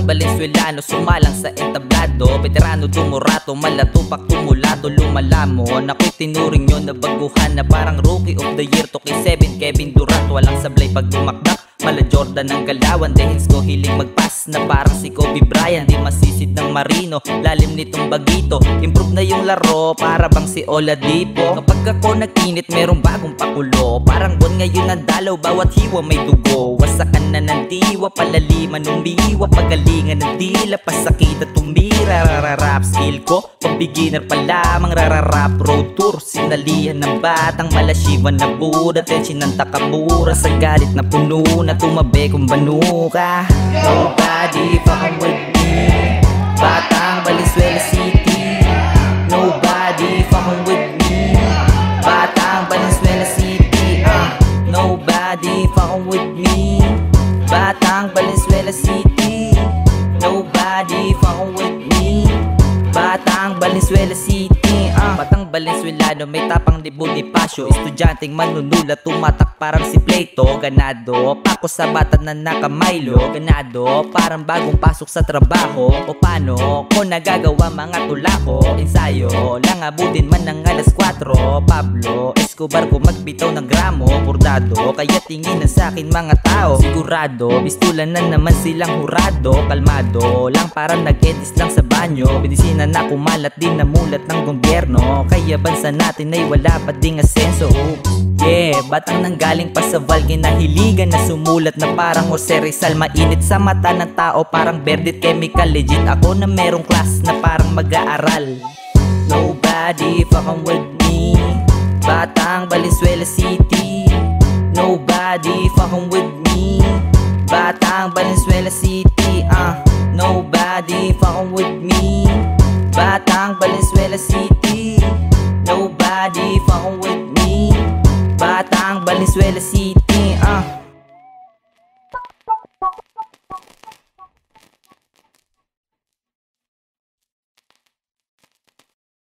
Valenzuelano, sumalang sa entablado. Veterano, dumurato, malatupak, tumulado, lumalamon. Ako'y tinuring nyo na baguhan na parang rookie of the year. 2K7, Kevin Durant, walang sablay pag dumakdak. Mala Jordan ang galawan, dehins ko hiling magpas na parang si Kobe Bryant. Di masisid ng Marino, lalim nitong bagito. Improve na yung laro, para bang si Oladipo. Kapag ako nag-init, merong bagong pakulo. Parang buwan ngayon ang dalaw, bawat hiwa may dugo. Wasakan na ng diwa, palaliman ng biwa. Pagalingan ng dila, pasakit at tumira. Rararap skill ko, pang beginner pa lamang. Rararap road tour, sinalihan ng batang malashivan na buda. Tension ng takamura, sa galit na puno na tumabi kung banuka. Nobody fucking with me, Batang Valenzuela City. Nobody fucking with me, Batang Valenzuela City. Nobody fucking with me, Batang Valenzuela City. Nobody fucking with me, Batang Valenzuela City. Batang Valenzuelano, may tapang di Bonifacio. Estudyanteng manunulat, tumatak parang si Plato. Ganado, pako sa bata na nakamaylo. Ganado, parang bagong pasok sa trabaho. O paano ko nagagawa mga tula ko? Ensayo, lang abutin man ng alas 4. Pablo Escobar ko magbitaw ng gramo. Bordado, kaya tingin na sa'kin mga tao. Sigurado, bistulan na naman silang hurado. Kalmado, lang parang nag-edis lang sa banyo. Bidisina na kumalat din na mulat ng gobyerno. Kaya bansa natin ay wala pa ding asenso. Yeah, batang nanggaling pa sa Val, ginahiligan na sumulat na parang Jose Rizal. Mainit sa mata ng tao, parang Verdit Chemical. Legit ako na merong class na parang mag-aaral. Nobody fucking with me, Batang Valenzuela City. Nobody fucking with me, Batang Valenzuela City. Nobody fucking with me, Batang Valenzuela City. Nobody fucking with me, Batang Valenzuela City.